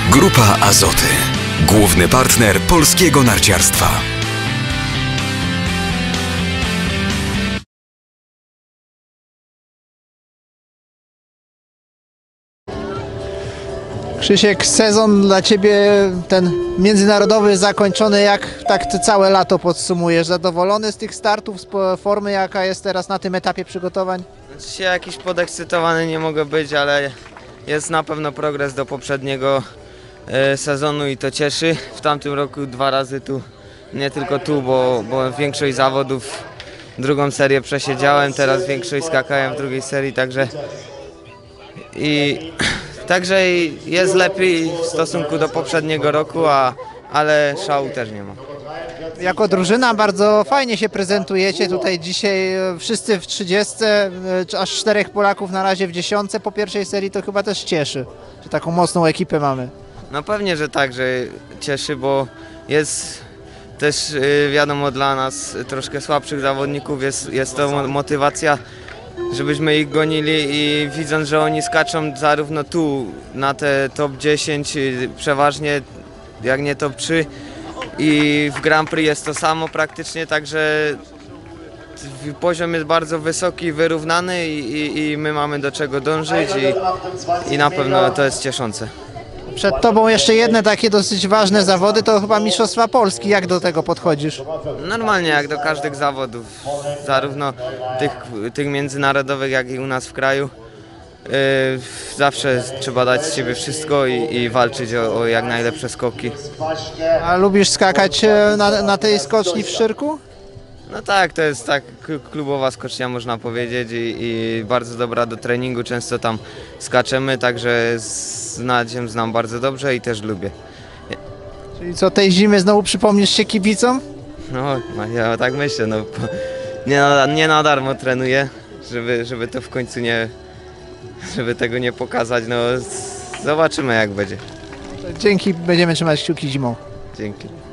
Grupa Azoty. Główny partner polskiego narciarstwa. Krzysiek, sezon dla Ciebie ten międzynarodowy zakończony, jak tak Ty całe lato podsumujesz? Zadowolony z tych startów, z formy jaka jest teraz na tym etapie przygotowań? Znaczy jakiś podekscytowany nie mogę być, ale jest na pewno progres do poprzedniego sezonu i to cieszy. W tamtym roku 2 razy tu, nie tylko tu, bo większość zawodów drugą serię przesiedziałem, teraz większość skakałem w drugiej serii, Także jest lepiej w stosunku do poprzedniego roku, ale szału też nie ma. Jako drużyna bardzo fajnie się prezentujecie. Tutaj dzisiaj wszyscy w 30, aż 4 Polaków na razie w 10 po pierwszej serii, to chyba też cieszy, że taką mocną ekipę mamy. No pewnie, że tak, że cieszy, bo jest też wiadomo dla nas troszkę słabszych zawodników, jest to motywacja, żebyśmy ich gonili i widząc, że oni skaczą zarówno tu na te top 10 przeważnie, jak nie top 3 i w Grand Prix jest to samo praktycznie, także poziom jest bardzo wysoki, wyrównany i my mamy do czego dążyć i na pewno to jest cieszące. Przed Tobą jeszcze jedne takie dosyć ważne zawody, to chyba Mistrzostwa Polski. Jak do tego podchodzisz? Normalnie jak do każdych zawodów, zarówno tych międzynarodowych, jak i u nas w kraju. Zawsze trzeba dać z siebie wszystko i walczyć o jak najlepsze skoki. A lubisz skakać na tej skoczni w Szczyrku? No tak, to jest tak klubowa skocznia, można powiedzieć, i bardzo dobra do treningu, często tam skaczemy, także z Nadziem znam bardzo dobrze i też lubię. Czyli co, tej zimy znowu przypomnisz się kibicom? No, ja tak myślę, no, nie na darmo trenuję, żeby to w końcu żeby tego nie pokazać, no zobaczymy jak będzie. Dzięki, będziemy trzymać kciuki zimą. Dzięki.